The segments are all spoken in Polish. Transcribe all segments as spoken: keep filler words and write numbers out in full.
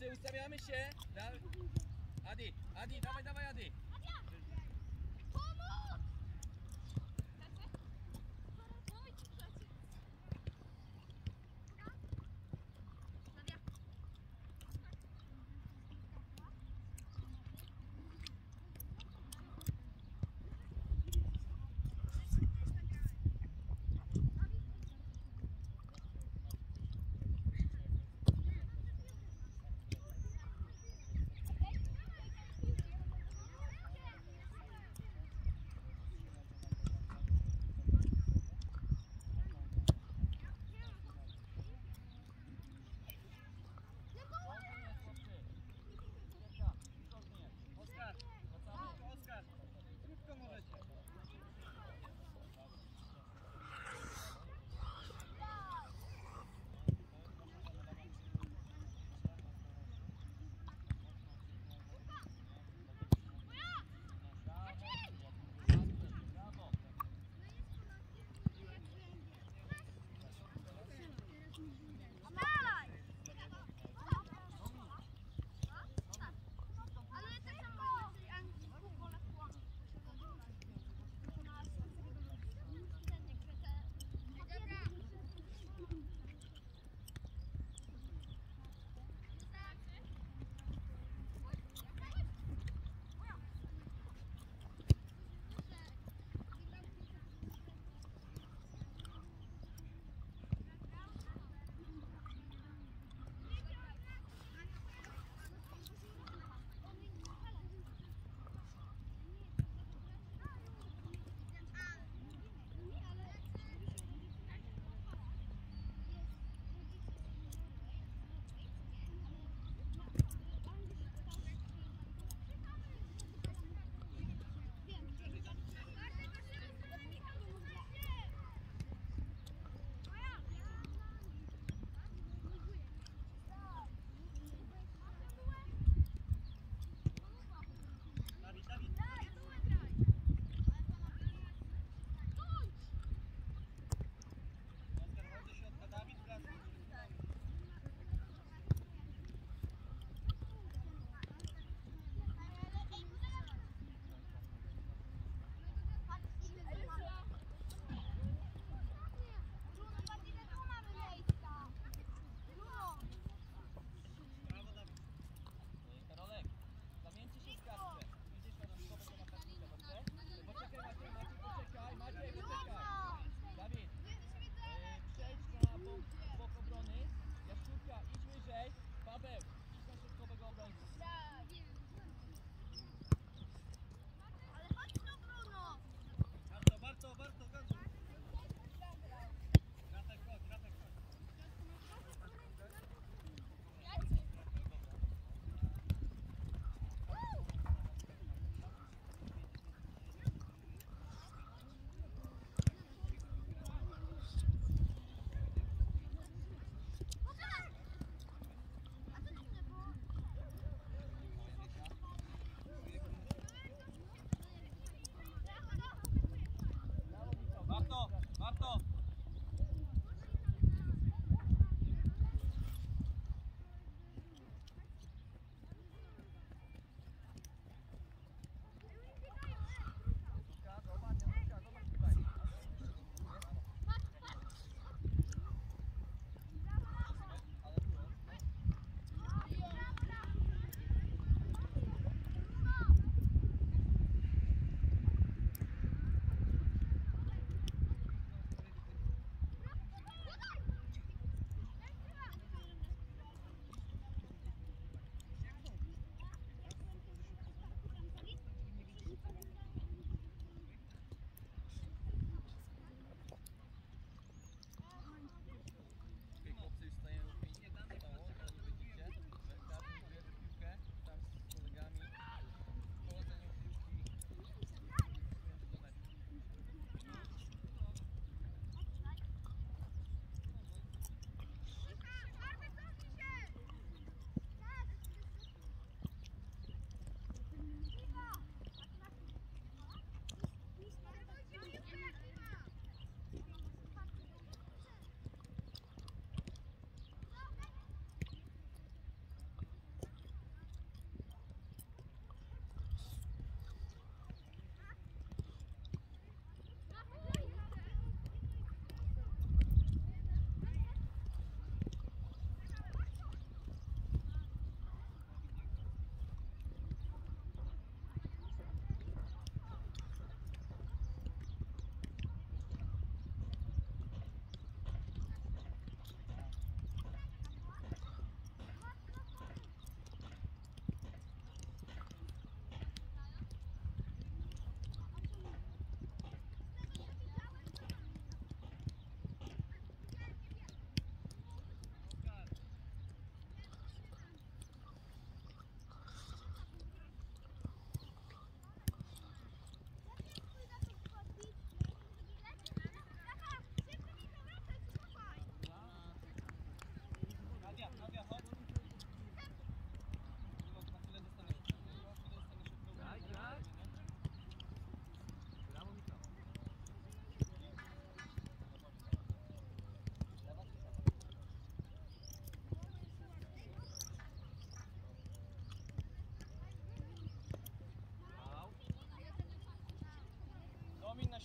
się, ustawiamy się. Da... Adi, Adi, dawaj, dawaj, Adi.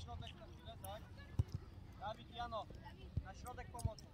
środek na chwilę, tak? Dawid, Jano, na środek pomocy.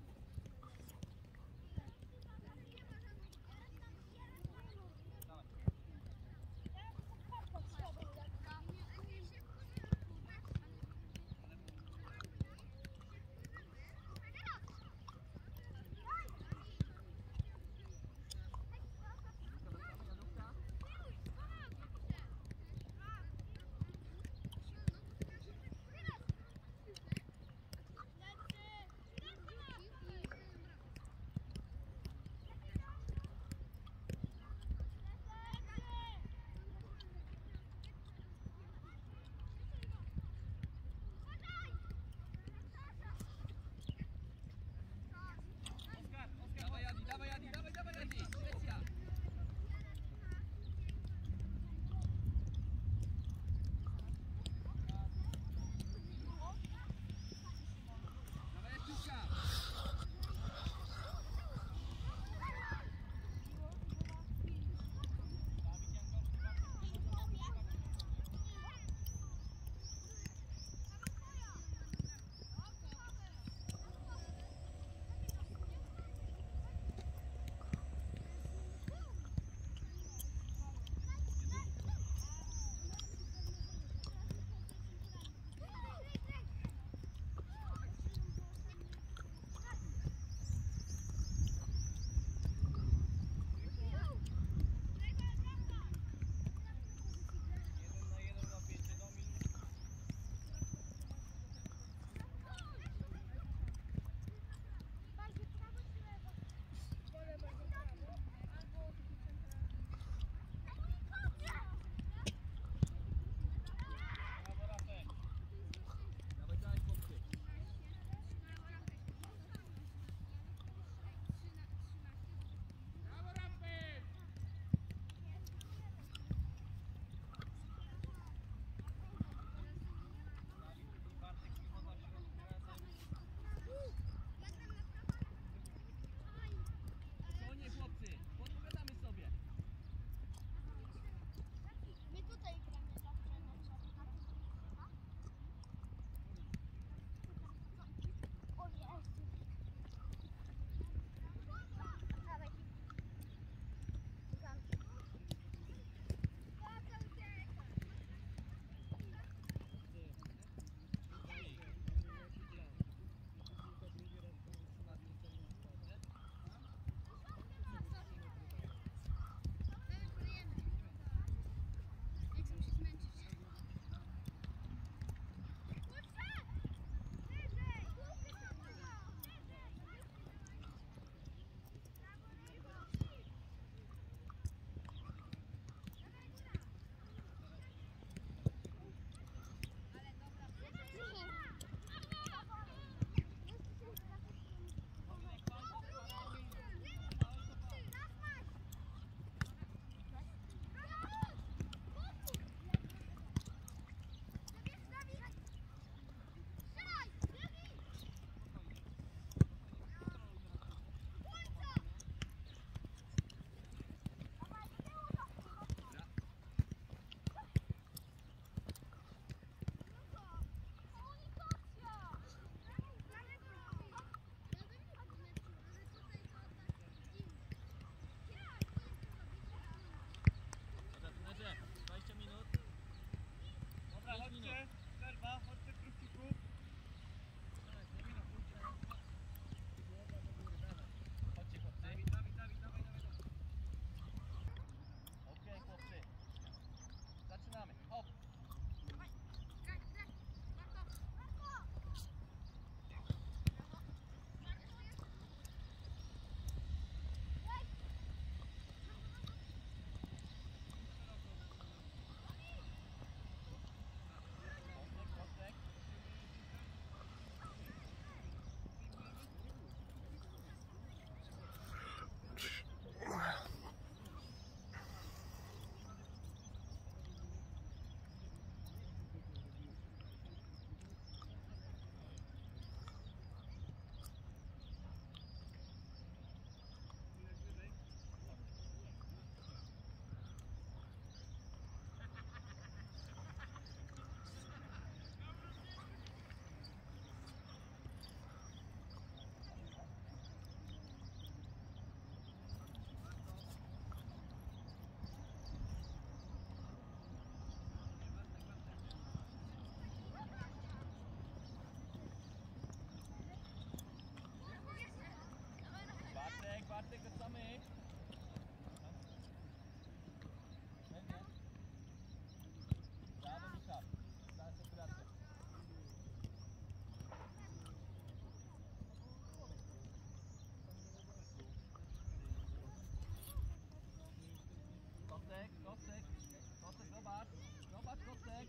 Kostek, zobacz. Zobacz, Kostek.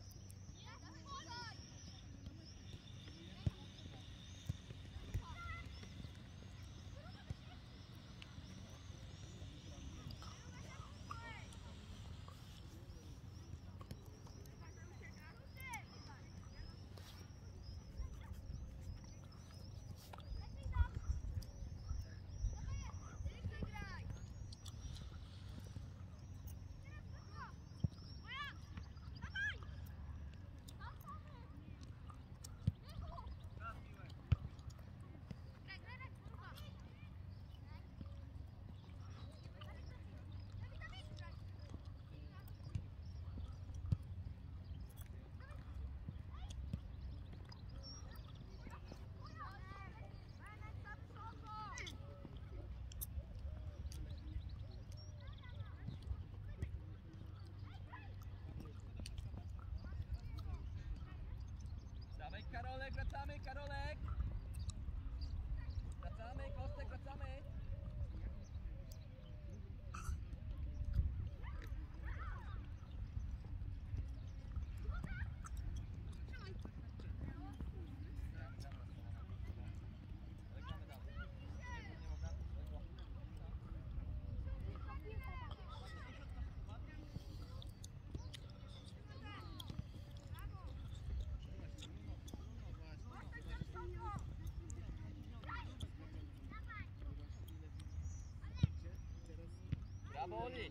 Dawaj, Karolek, wracamy, Karolek. Wracamy, Kostek, wracamy. Brawo, Oli.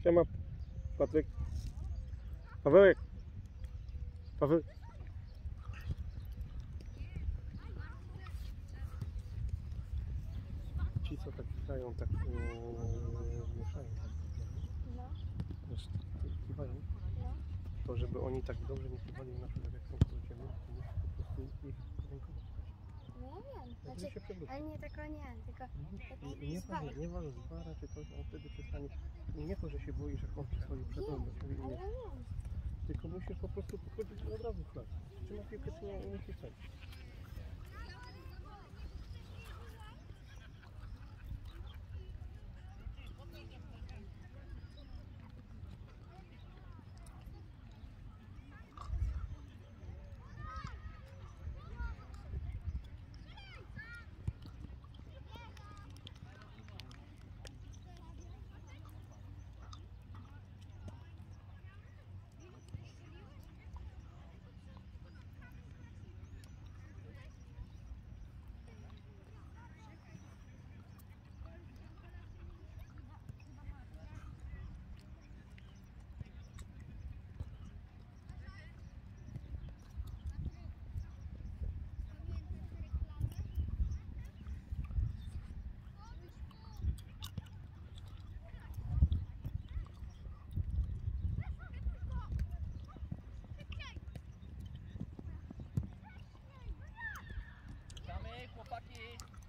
Siema, Patryk. Pawełek. Paweł. Ci co tak grają, tak yy, mieszają. No, Wiesz, kiwają. no. To żeby oni tak dobrze nie kiwali, na przykład jak są koło ciebie, to musisz po prostu ich rękować. No ja wiem. Znaczy, Znaczy, się przewróci. ale nie tylko nie, tylko I taki nie zwar. wal, nie wal z bara czy coś, on wtedy przestanie. I nie to, że się boisz, jak on ci swoje przewrót do ciebie Ale nie. ja wiem. Tylko musisz po prostu podchodzić od razu w flat. Czy na piłkę, czy nie, nie musisz tak. Gramy, chłopaki.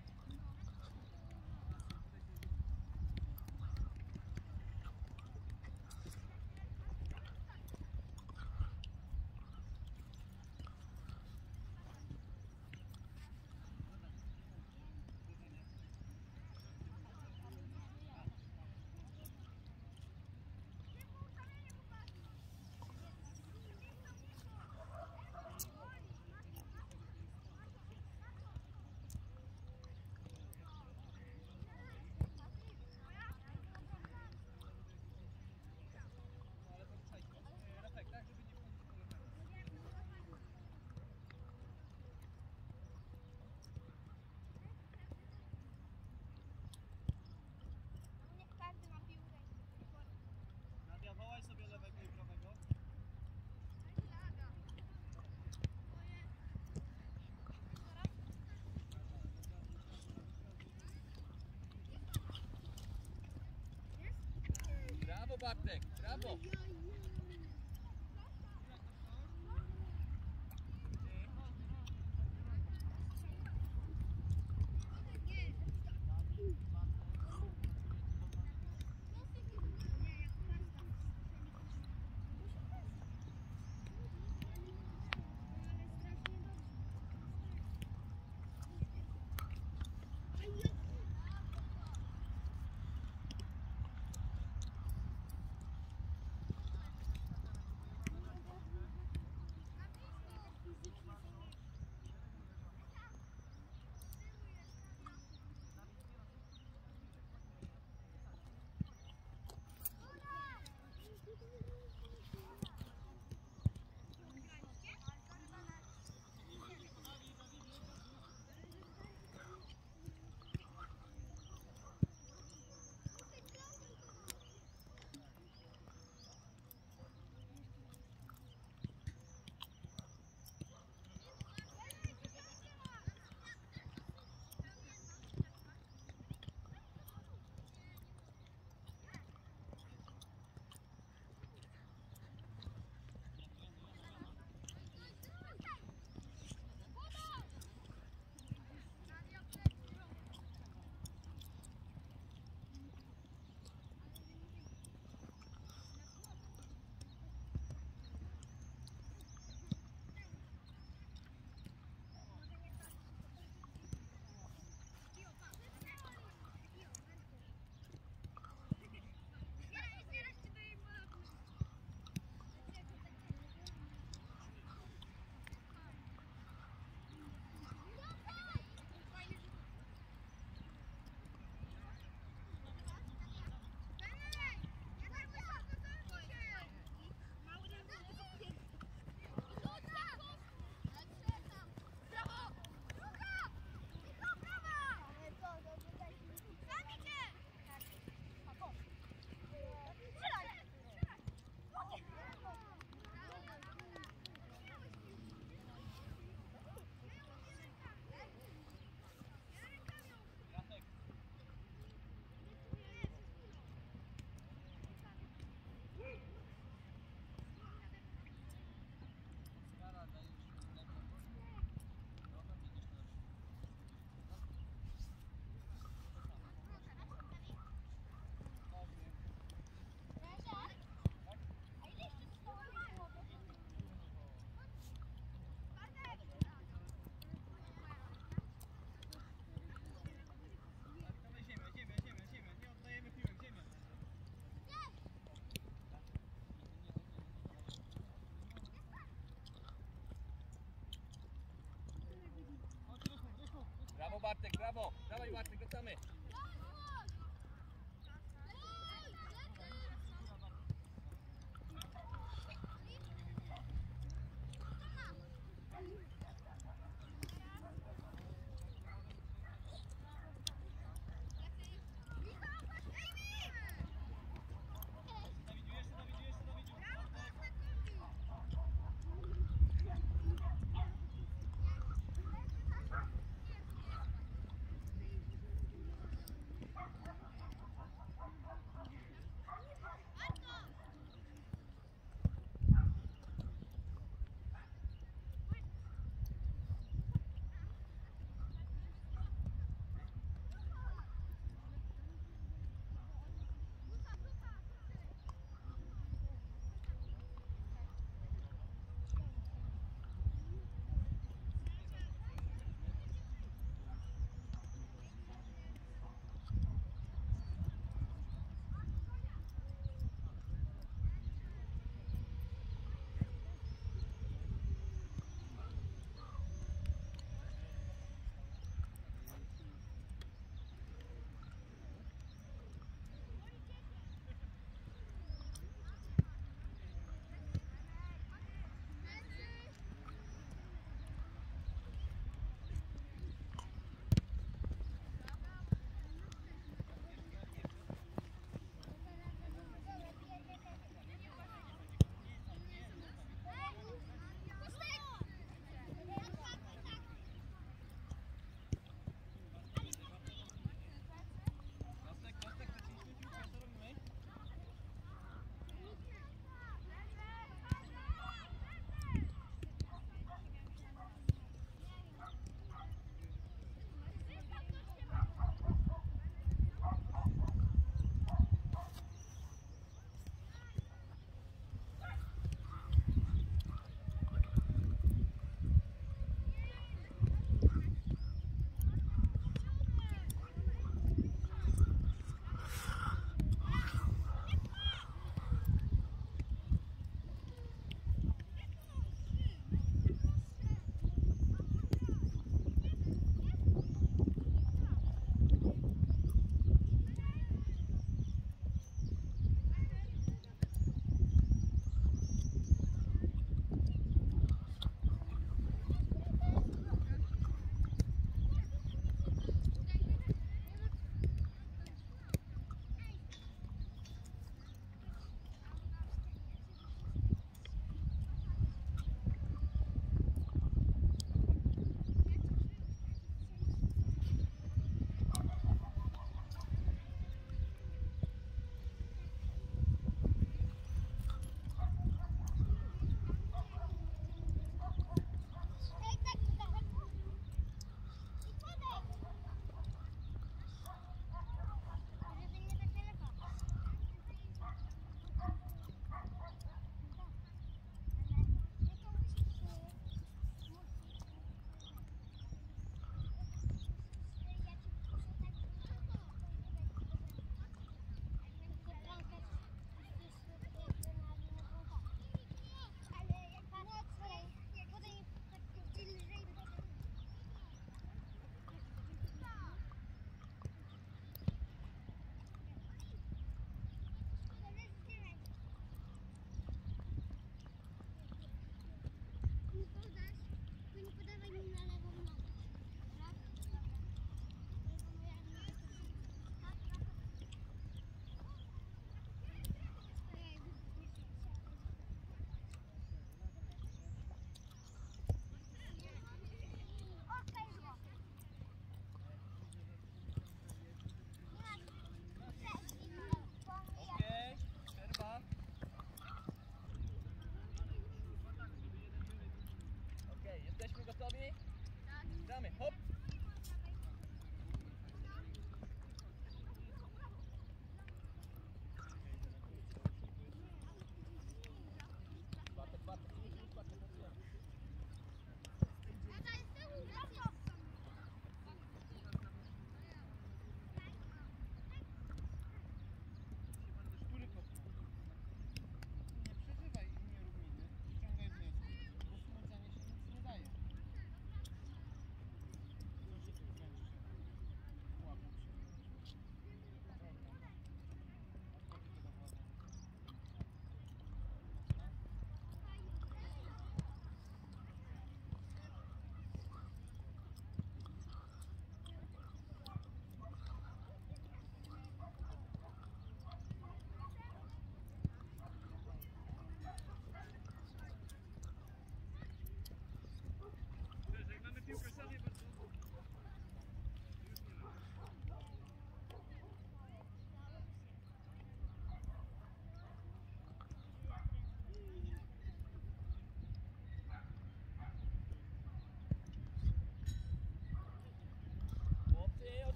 Nadia, wołaj sobie lewego i prawego. Brawo Bartek, brawo. Bartek, brawo! Dawaj Bartek, wracamy!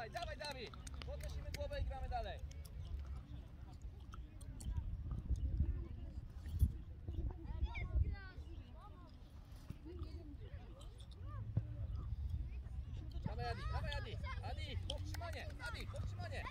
dawaj, dawaj, Dawid! Podnosimy głowę i gramy dalej. Dawaj, Adi, dawaj, Adi! Adi, powstrzymanie! Adi, powstrzymanie!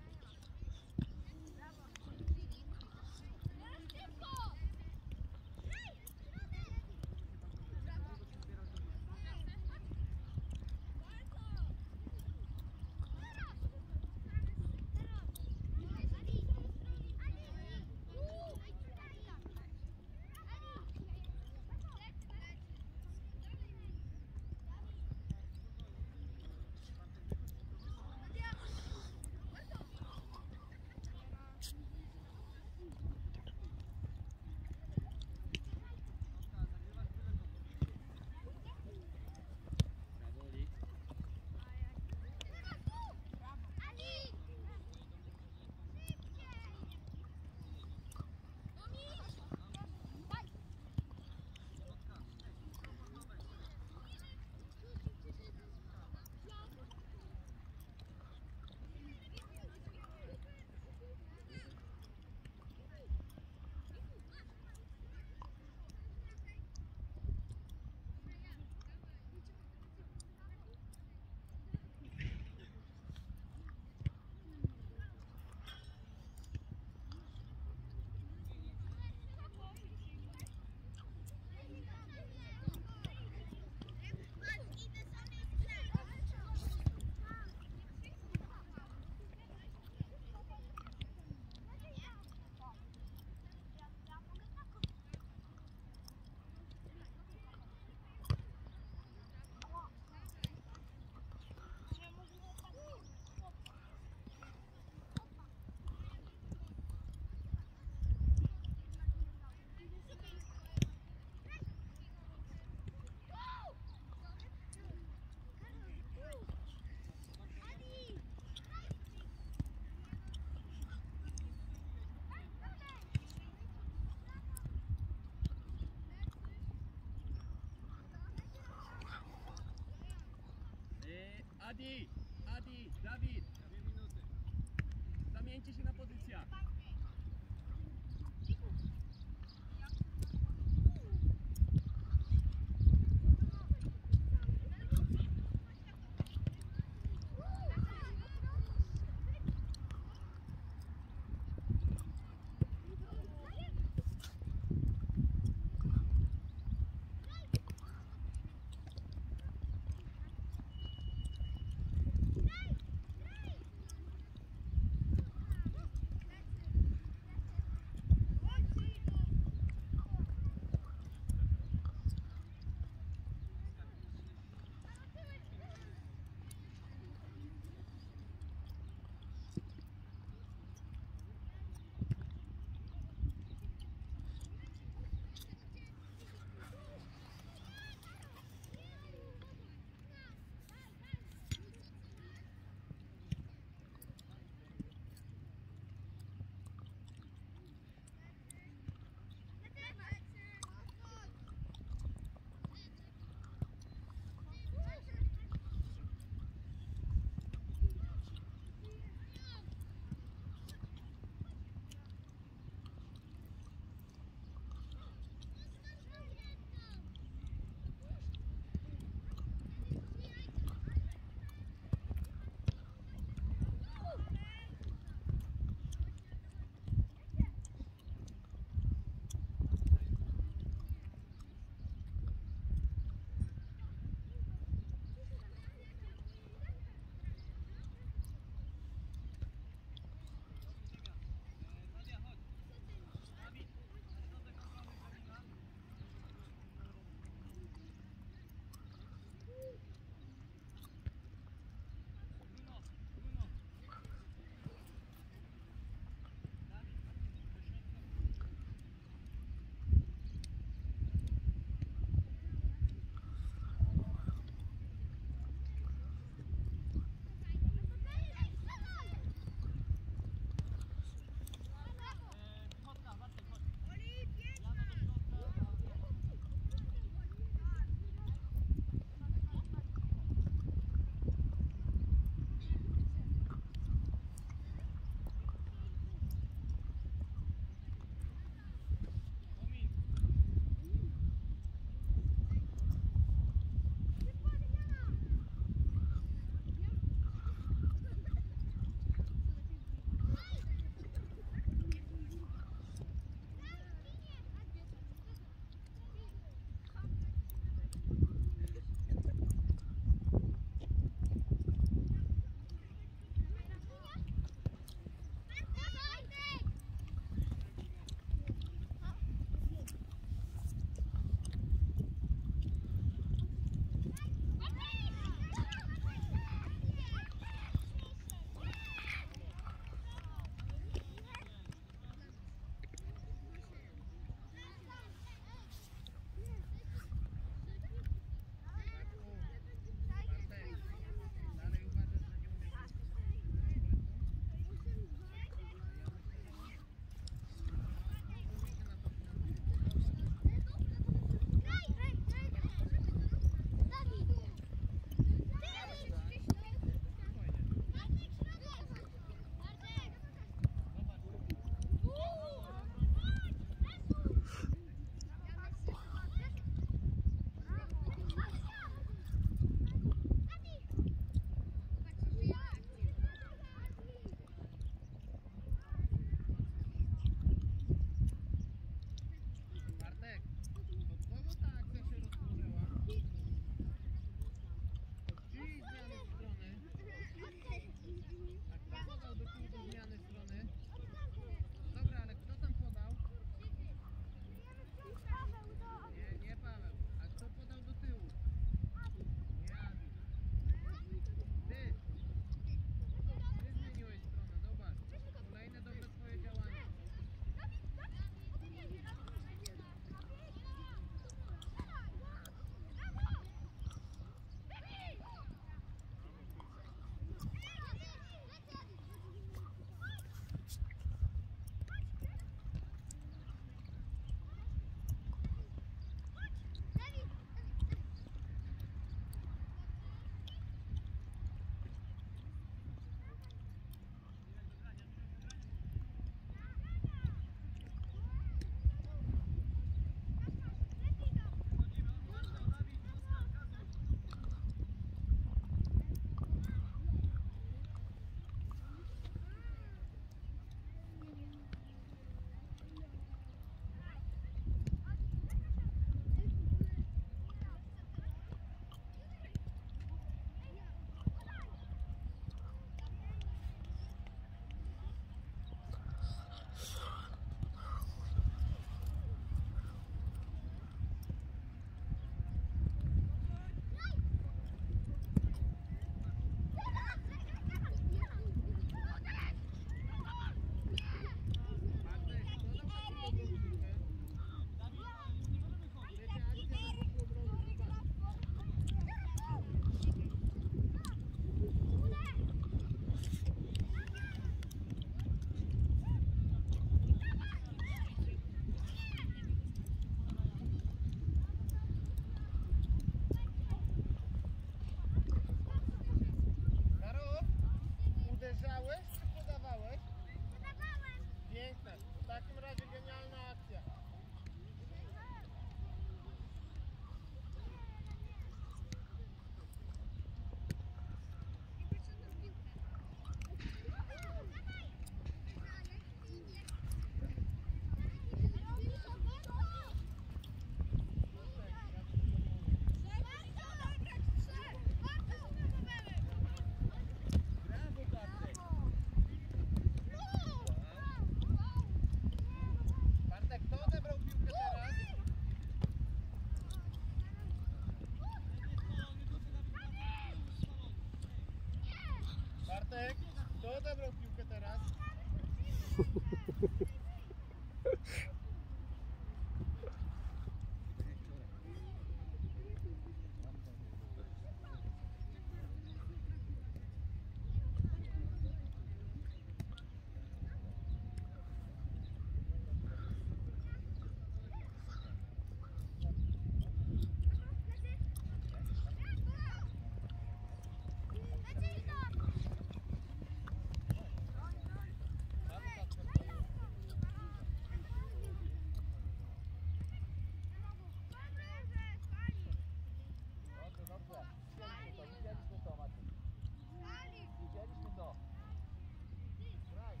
Dobrze, dobrze. Widzieliśmy to, Maciek. Widzieliśmy to. Graj.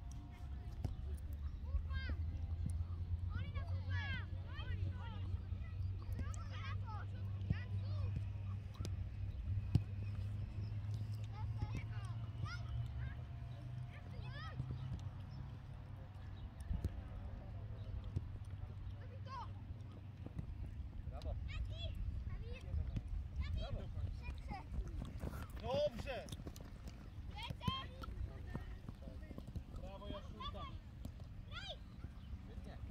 Brawo. Brawo. Dobrze! Brawo, Jaszczurka. Świetnie.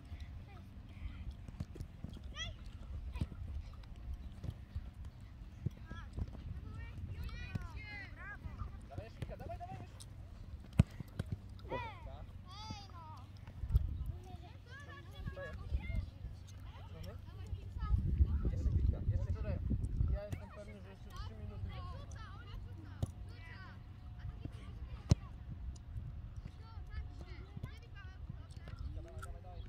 Dawaj, Jaszczurka, dawaj, dawaj. Jaszczurka. Co jest? Strony? Jeszcze kilka, jeszcze kilka. Ja jestem pewny, że jeszcze trzy minuty. Dawaj, dawaj, dawaj.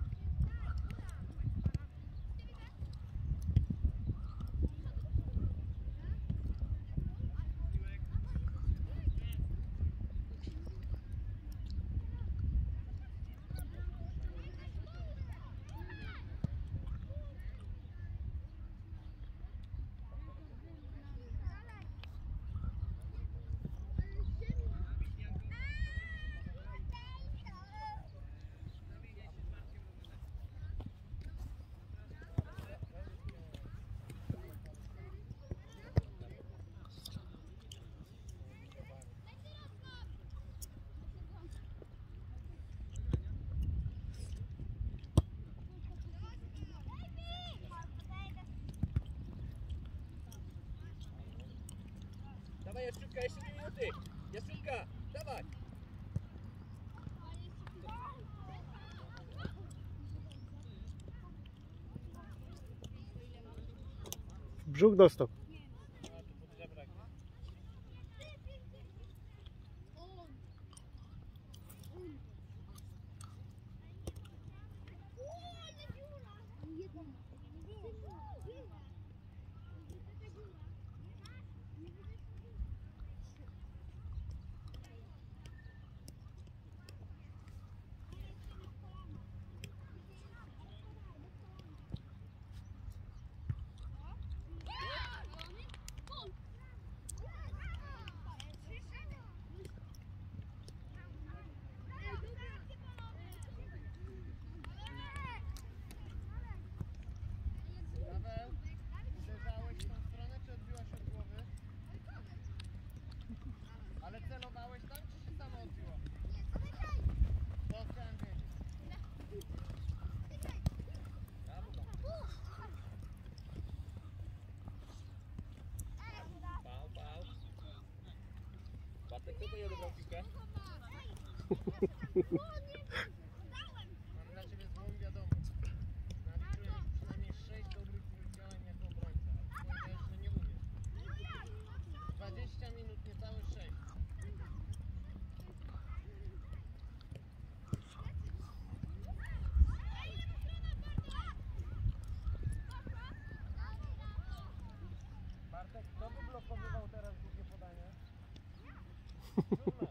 Dawaj, Jaszczurka, jeszcze dwie minuty. Jaszczurka, dawaj. W brzuch dostał. Paweł, uderzałeś w tą stronę, czy odbiłaś od głowy? Ale celowałeś tam, czy się samo odbiło? To chciałem wiedzieć. Pał, pał. Bartek, kto to nie odebrał piłkę? Mam dla Ciebie złą wiadomość. Naliczyłem przynajmniej sześć dobrych działań jako obrońca. A powiedziałeś, że nie umiesz. dwadzieścia minut, niecałe sześć. Bartek, kto wyblokowywał teraz długie podanie? Siódme.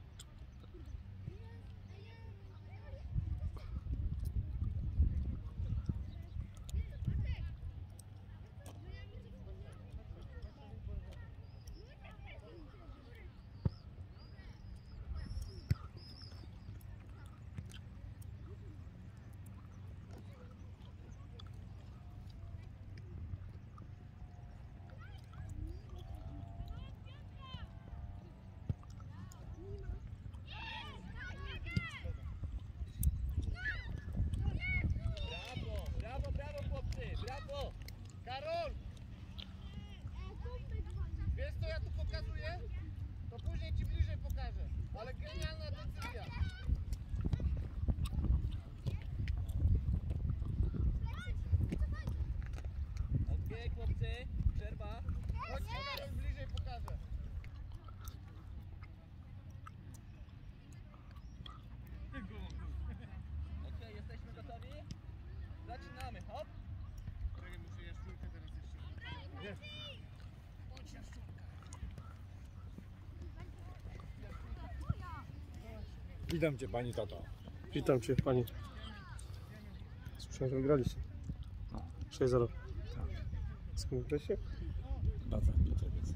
Trzy, przerwa. Chodź, teraz bliżej pokażę. Okej, jesteśmy gotowi? Zaczynamy, hop. Czekaj, muszę jaszczurkę teraz jeszcze. Jest. Chodź, jaszczurka. Witam cię pani tato. Witam Cię Pani. Słyszałem, że wygraliście. sześć zero. Z kim wygraliście? Baza, Pietrowiec.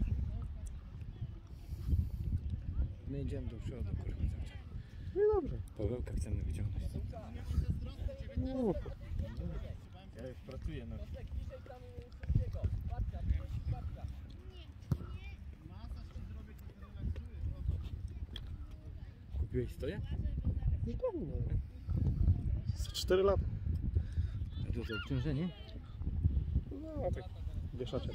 My idziemy do przodu, kurwa, cały czas. No i dobrze. Pawełka chcemy wyciągnąć. No, Ja już pracuję na... Bliżej tam wszystkiego. Patka, patka. Masaż ci zrobię, to się relaksujesz. O to. Kupiłeś stoję? no pewnie. Za cztery lata. A to to obciążenie? No tak, wieszacie.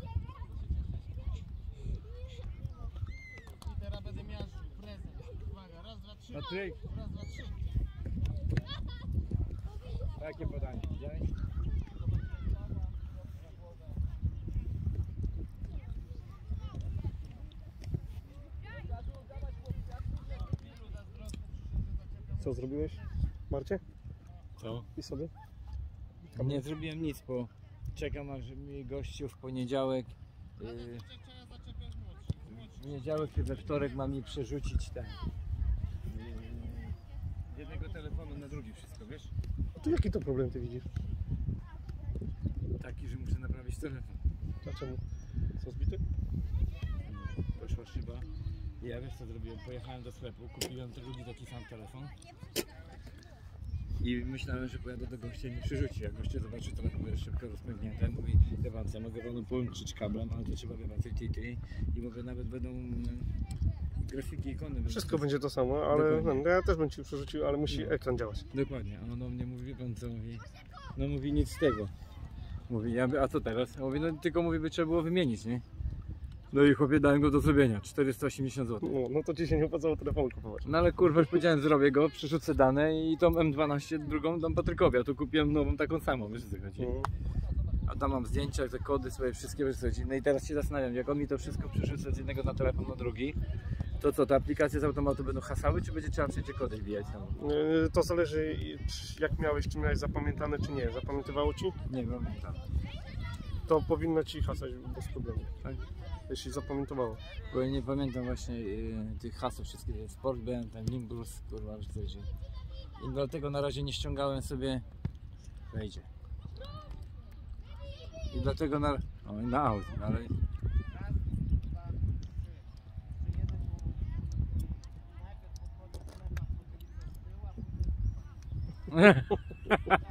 I teraz będę miażdżył. Prezent. Uwaga, raz, dwa, trzy. Patryk, Raz, dwa, trzy. jakie podanie? Widziałeś? Co zrobiłeś, Marcie? Co? I sobie? Nie zrobiłem nic, bo czekam aż mi gościu w poniedziałek. Yy, Trzeba zaczepiać młodszy. w poniedziałek czy we wtorek mam mi przerzucić ten. Yy, z jednego telefonu na drugi wszystko, wiesz? A to jaki to problem Ty widzisz? Taki, że muszę naprawić telefon. Dlaczego? Co zbity? Poszła szyba. I ja wiesz co zrobiłem? Pojechałem do sklepu, kupiłem drugi taki sam telefon. I myślałem, że pojadę do gościa i mi przerzuci. Jak goście zobaczy telefon, jest szybko rozpęgnięty, mówi, wie pan co, mogę panu połączyć kablem, ale to trzeba, wie pan, ty, ty, ty. I mówię, nawet będą mm, grafiki, ikony. będą- Wszystko będzie to samo, ale Dokładnie. no, ja też bym Ci przerzucił, ale musi No. ekran działać. Dokładnie, a on do mnie mówi, wie pan co, mówi, no mówi nic z tego. Mówi, ja, mówię, a co teraz? A mówi, no tylko mówi, by trzeba było wymienić, nie? No i chłopie, dałem go do zrobienia, czterysta osiemdziesiąt złotych. No, no to Ci się nie opłacało telefonu kupować. No ale kurwa, już powiedziałem, zrobię go, przerzucę dane i tą M dwanaście drugą dam Patrykowi, a tu kupiłem nową taką samą, wiesz o co chodzi? No. A tam mam zdjęcia, te kody swoje wszystkie, wiesz o co chodzi? No i teraz się zastanawiam, jak on mi to wszystko przerzuca z jednego na telefon na drugi, to co, te aplikacje z automatu będą hasały, czy będzie trzeba przecież kody wbijać tam? Yy, To zależy i- czy- jak miałeś, czy miałeś zapamiętane, czy nie. Zapamiętywało Ci? Nie wiem, tam. To powinno Ci hasać bez problemu. Tak? Jeśli zapamiętowało. Bo ja nie pamiętam właśnie y, tych haseł wszystkich, Sport B M, ten Nimbus, kurwa, wiesz co chodzi? I dlatego na razie nie ściągałem sobie, wejdzie. I dlatego na, o, na aut, ale Raz, dwa, trzy. Czy jeden był... Najpierw podchodzę telefon, bo telewizor z tyłu, a potem...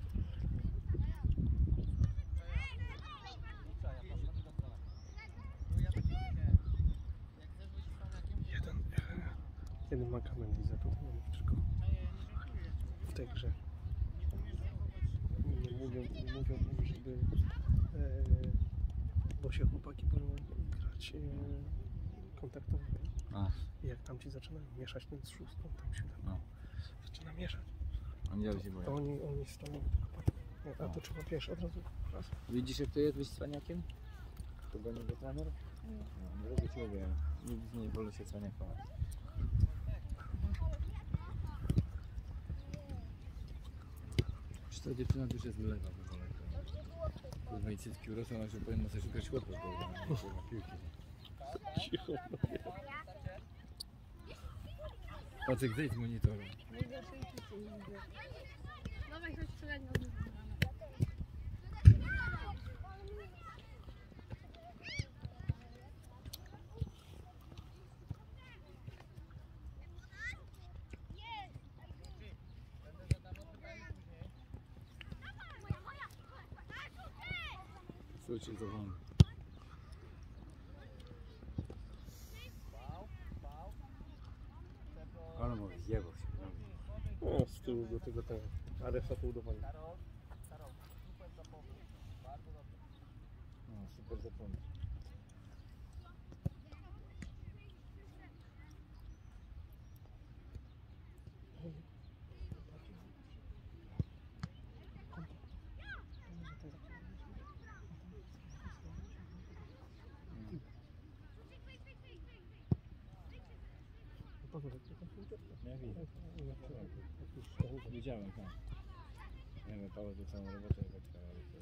No ja tak nie wiedziałem. Jak chcesz być cwaniakiem, to Jeden, jeden mankament widzę tutaj, nie mów tylko ja nie żartuję. w tej grze. Nie umiesz zachować... Nie mówią, nie mówią im, żeby... E, bo się chłopaki boją grać e, kontaktowo. A. I jak tam Ci zaczynają mieszać ten z szóstką, tam siódemką, No. zaczyna mieszać. on dział się To boję. oni, oni stoją i tylko patrzą. Nie, a No. to trzeba pierwszy od razu raz. Widzisz jak to jest być cwaniakiem? To go nie do trener? No, drogi ciebie, nigdy nie wolno się cwaniakować. Czy ta dziewczyna już jest wylewa w ogóle? Kurwa i cycki urosną, a że powiem, ma sobie szukać chłopów, bo kurwa piłki. Cicho. Pacek, zejdź z monitora. Dawaj, chodź przegadź na Słuchajcie, to wam. Ale mówię, zjebał się. No. O, z tyłu do tego tego. A reszta to udowania. No, super zapomnieć. Paweł, jak to tam się dzieje? Ja widzę. Jakiś tam... Widziałem, tak. Ja wiem, Paweł to całą robotę wytkał, ale to...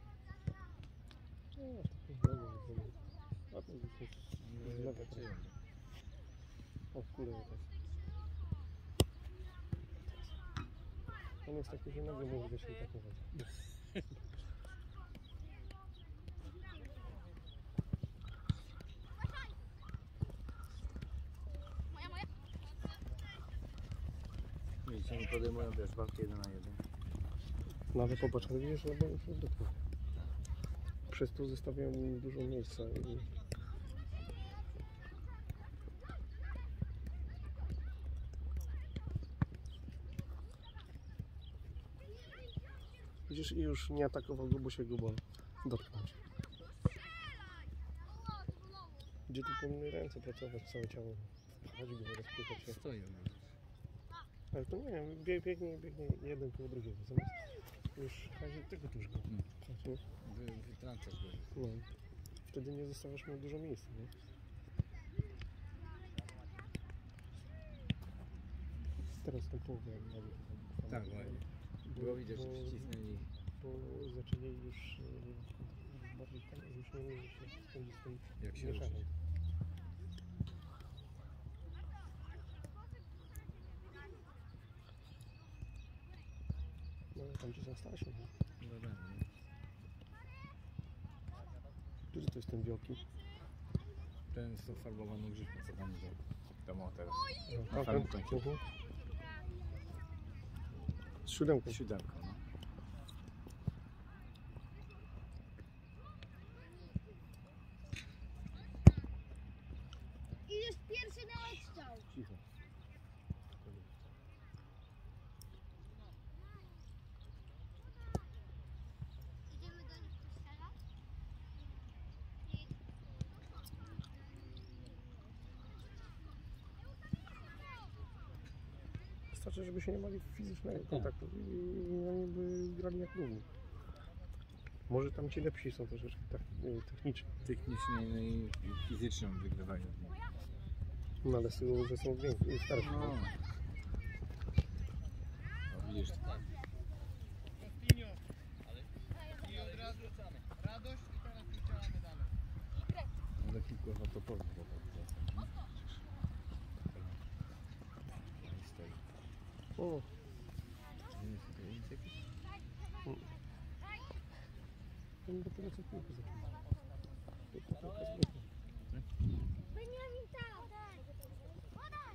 No, taki drogi, widzimy. A to już jest z Nie lewej patrzyłem. strony. O, kurde, to jest. On jest taki, że nogę mówi, że się tak mówi. Widzicie, nie podejmują, wiesz, walki jeden na jeden. No ale popatrz, ale widzisz, no bo już oddychał. Przez to zostawiają im dużo miejsca i... Widzisz, i już nie atakował go, bo się go bał dotknąć. Gdzie tu powinny ręce pracować, całe ciało. Wpchać go, rozpychać się. Stoją. Ale to nie wiem, bieg, biegnie, biegnie jeden koło drugiego. Zamiast już razie tego tuż go Mm. pchać, nie? Wy, wytrącasz go. No. Wtedy nie zostawiasz mu dużo miejsca, nie? Teraz tą połowę jak mamy. Tak, ładnie. Było widać, że przycisnęli. Bo zaczęli już e, bardziej tam, już nie mierzy się spędzić z tym Jak się mieszaniem. ruszyć. No tam gdzie są starsi, nie? No dobra, nie? Który to jest ten wielki? Ten z tą farbowaną grzywką, co tam idzie. To ma teraz. No, Na samym końcu. Mhm. Z siódemką. Siódemka, no. I jest pierwszy na odstrzał. Cicho. Idziemy do nich strzelać? Wystarczy, żeby się nie mieli fizycznego Tak. kontaktu i oni by grali jak równi. Może tam ci lepsi są troszeczkę tak, e, technicznie, Technicznie no i fizyczną wygrywają. no ale z tego, że są więksi, starsi. No. O, widzisz, Justinio. I od razu radość i teraz ucielamy dalej. do kilku autoporów. O, to mi dopiero co piłkę zaczyna. Piłka, piłka z boku. Beniamin tam! Podaj!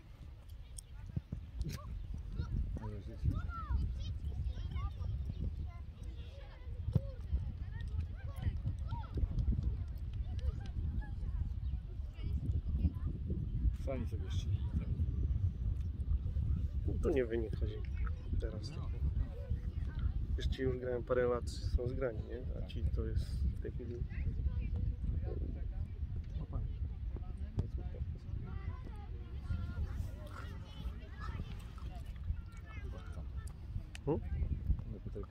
Sami sobie szli. No to nie wynik chodzi teraz. Wiesz, ci już grają parę lat, są zgrani, nie? A ci to jest w tej chwili... Hmm? No butelka.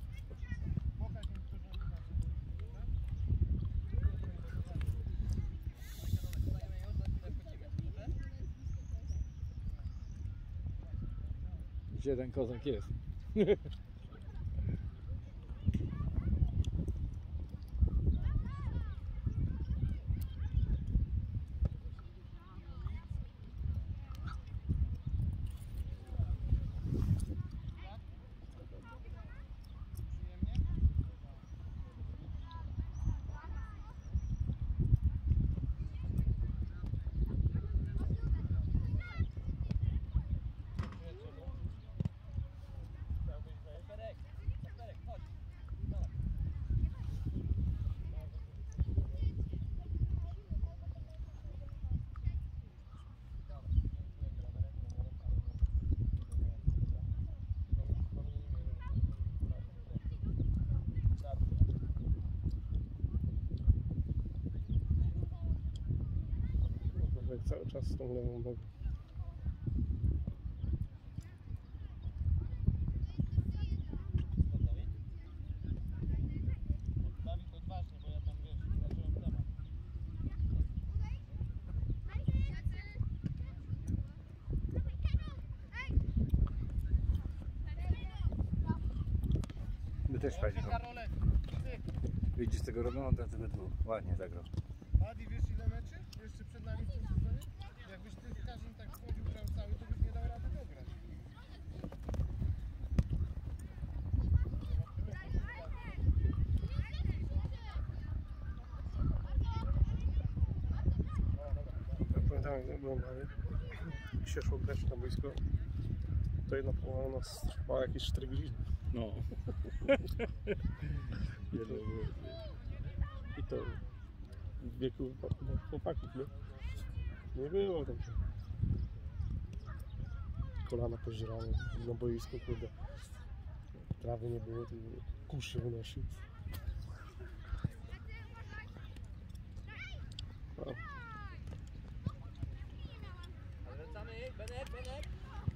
Gdzie ten kozak jest? Cały czas z tą lewą nogą. Dawid odważnie, bo ja tam wiesz, zacząłem temat. też fajnie. Karolek, ty. Widzisz tego robią, on teraz we dwóch. Ładnie zagrał. Adi, wiesz ile meczy jeszcze przed nami w tym sezonie? Jakbyś ty w każdym tak wchodził, grał cały, to byś nie dał rady dograć. Ja pamiętam, jak byłem mały, jak się szło grać na boisko, to jedna połowa u nas trwała jakieś cztery godziny. No. I to, I to w wieku chłopaków, nie? Nie było tam. Kolana pożierane na boisku, kurde. Trawy nie było, to kuszy wynosił. O. Wracamy, Benek, Benek.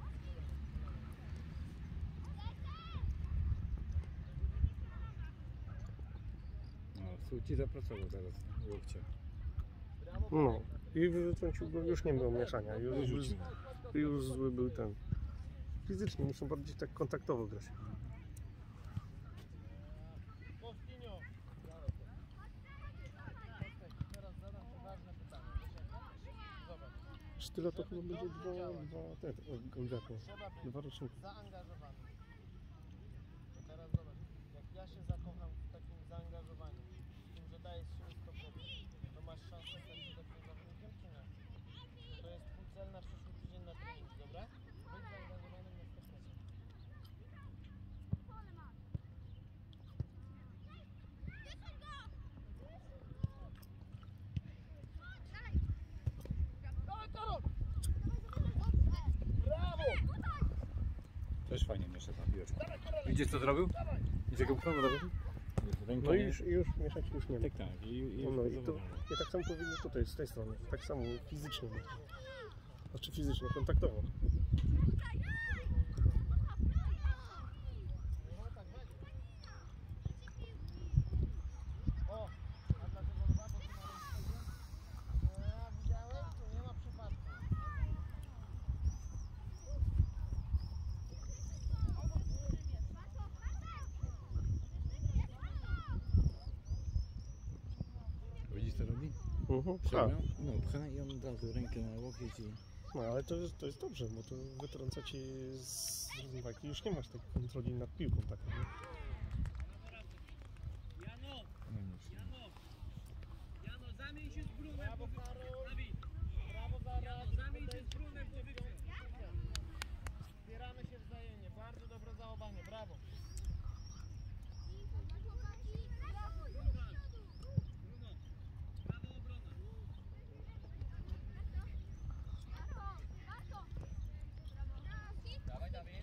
No, Sól ci zapracował teraz w łokcie. No i wytrącił go, już nie było mieszania, już, już, Wyrzucił. już zły był ten. Fizycznie muszą bardziej tak kontaktowo grać. Kostinio. Teraz zadam ci ważne pytanie. Zobacz. Sztylo to chyba będzie dwa, dwa, te, te, Olgaku, Trzeba być dwa roczniki. zaangażowany. To teraz zobacz, jak ja się zakocham w takim zaangażowaniu, w tym, że dajesz się sto procent, to masz szansę stać się takim zawodnikiem, czy nie? To jest twój cel na przyszły tydzień na trening, dobra? Być zaangażowanym na sto procent. Dawaj, Karol! Brawo! Też fajnie miesza tam piłeczkę. Widzisz co zrobił? Widzisz jak go pchnął do roboty? Ręką No i nie- już, już mieszać już nie ma. Tak, tak. I, i No, no i to zawodowo. i tak samo powinno tutaj, z tej strony, tak samo fizycznie. Znaczy fizycznie, kontaktowo. O, a dlaczego dwa, bo tu mamy wchodzę? No ja widziałem, tu nie ma przypadku. Widzisz co robi? Mhm. A, Przegrał? No, pcha i on od razu rękę na łokieć i... no ale to jest, to jest dobrze, bo to wytrąca cię z równowagi. Już nie masz takiej kontroli nad piłką taką, nie? No, nic. Jano, zamień się z Brunem. Brawo, Karol! Brawo, zaraz! Zamień się z Brunem, Wspieramy się wzajemnie. Bardzo dobre zachowanie. Brawo! Dawaj, Dawid.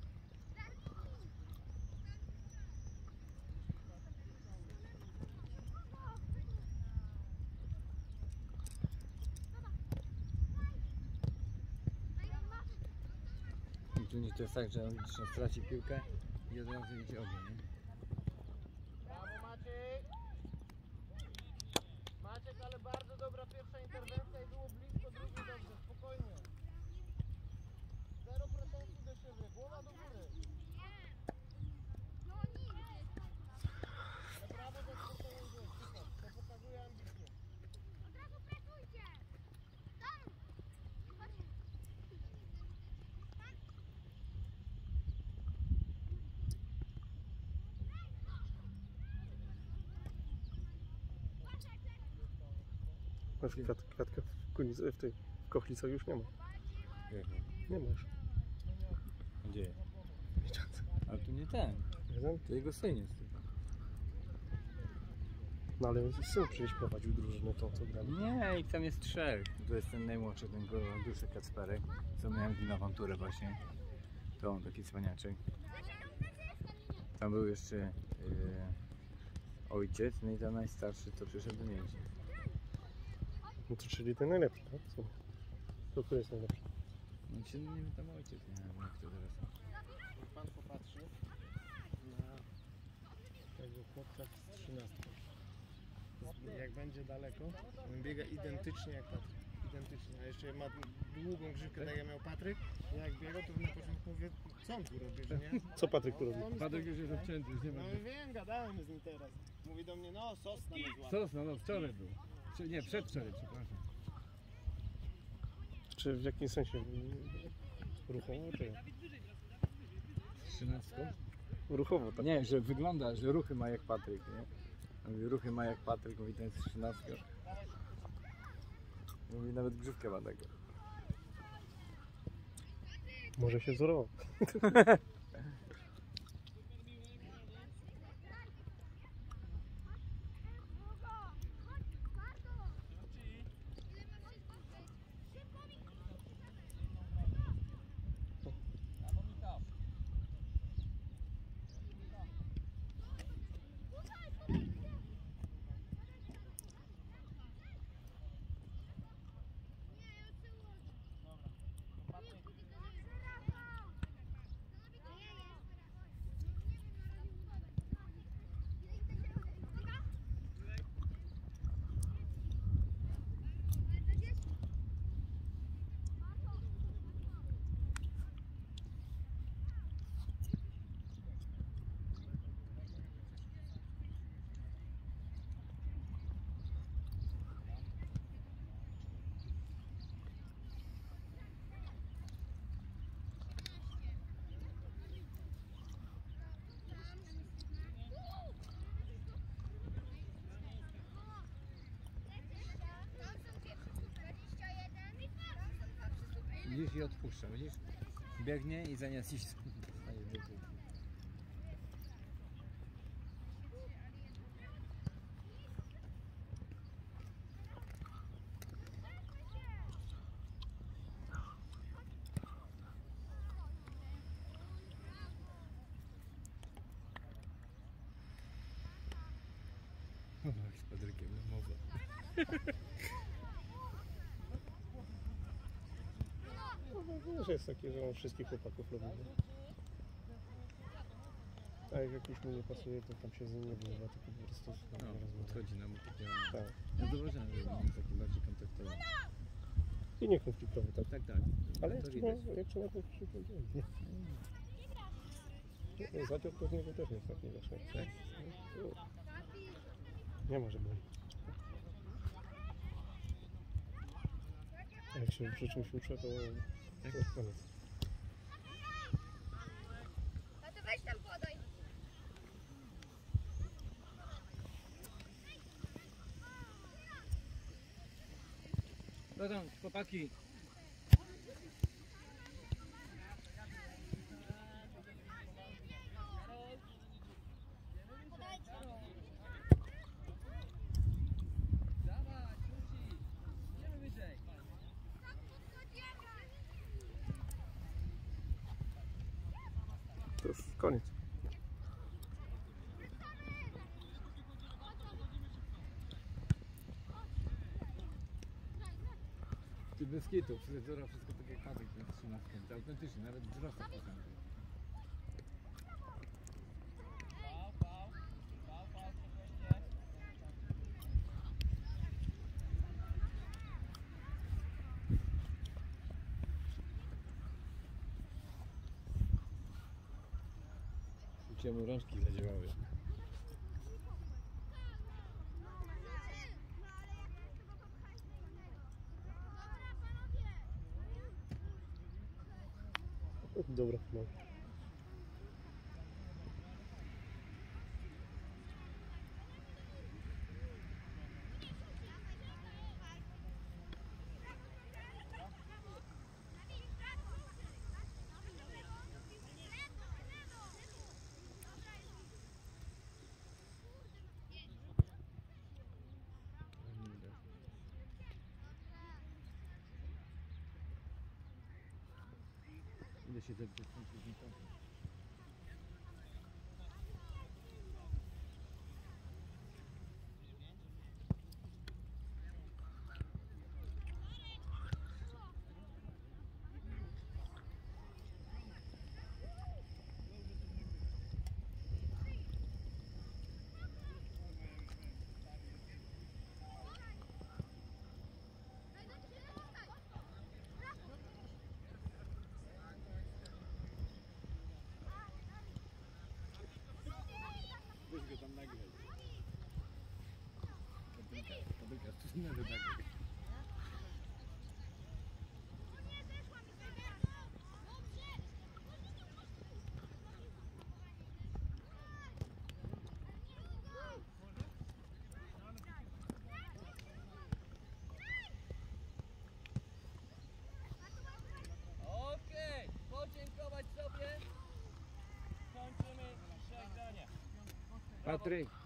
I tu nie to jest tak, że on widzisz, on straci piłkę i od razu idzie ogień, nie? Brawo, Maciek! Maciek, ale bardzo dobra pierwsza interwencja i było blisko, drugi dobrze. Spokojnie. Zero pretensji do siebie. Głowa do góry. Ale brawo za sportową grę. Super. To pokazuje ambicje. Na przykład kwiatka w, konicy, w tej w kochlicy już nie ma. Jak Nie ma już. Gdzie jest? Ale tu nie ten, Jeden? to jego syn jest. No ale syn przecież prowadził drużynę tą, co grali. Nie, ich tam jest trzech. To jest ten najmłodszy, ten duży Kacperek, co miałem z nim awanturę właśnie. To on taki cwaniaczek. Tam był jeszcze yy, ojciec, no i ten najstarszy to przyszedł do Niemcy. No to czyli ten najlepszy, tak? Co? To który jest najlepszy? No się nie wiem, tam ojciec, nie wiem jak to teraz. Niech pan popatrzy na tego chłopca z trzynastką. Jak będzie daleko, on biega identycznie jak Patryk. Identycznie. A jeszcze ma długą grzywkę, tak jak miał Patryk. Jak biegał, to na początku mówię, co on tu robi, że nie? Co Patryk tu robi? On Padek już jest obcięty, już nie No ma. i wiem, gadałem z nim teraz. Mówi do mnie, no sosna mnie złapał. Sosna, no wczoraj był. Czy, nie, przedwczoraj, przepraszam. Czy w jakim sensie? Ruchowo, czy jak? Trzynastką? Ruchowo, tak. Nie, że wygląda, że ruchy ma jak Patryk, nie? Mówi, ruchy ma jak Patryk, mówi, ten jest trzynastka. Mówi, nawet grzywkę ma tego. Może się wzorował. Brawo, Michał. Widzisz i odpuszcza, widzisz? Biegnie i zamiast iść zostaje w biegu. O, z Patrykiem mowa. No, że jest takie, że on wszystkich chłopaków lubi. nie? A jak jakiś mu nie pasuje, to tam się z nim nie wylewa, tylko po prostu No, nie rozmawia. podchodzi nam takie... Tak. Ja zauważyłem, że on jest taki bardziej kontaktowy. I nie konfliktowy, tak. Tak, tak. Ale to jak trzeba, widać. jak trzeba to przyjdzie. Nie. Nie, zaciąg to z niego też nie jest taki wiesz, jak- Tak? Nie ma, że boli. A jak się przy czymś uczę, to Tak? to koniec. A to weź tam podaj. No tam, chłopaki. Dawaj, Kuci. Idziemy wyżej. To już koniec. Ty bez kitu, fryzura, wszystko tak jak Patryk, ten trzynastką. To autentycznie, nawet wzrosta czasami. Pał, pał. Pał, pał, spokojnie. Ucie mu rączki zadziałały. Dobra, no. Ile się zepnie z tym późniejszym? Patryk,